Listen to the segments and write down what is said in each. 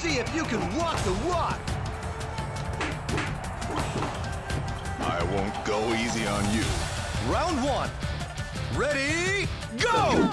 see if you can walk the walk. I won't go easy on you. Round one. Ready, go!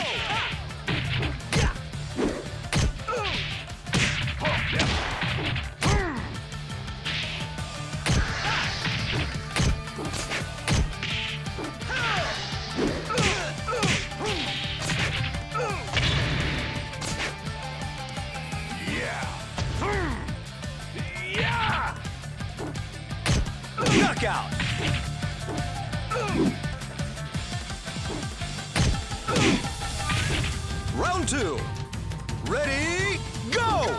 Knockout! Round two. Ready, go!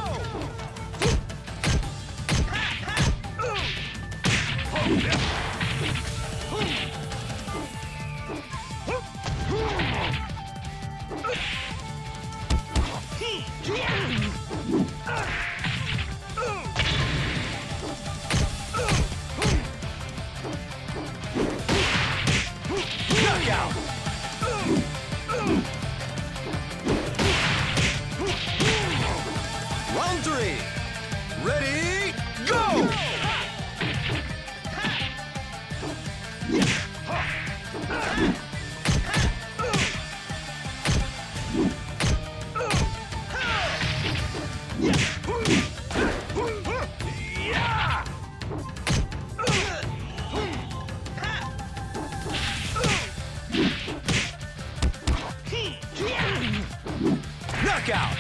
Knockout! Round three. Ready, go! Knockout!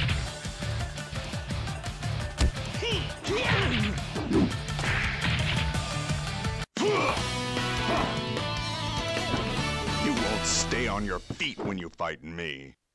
You won't stay on your feet when you fight me.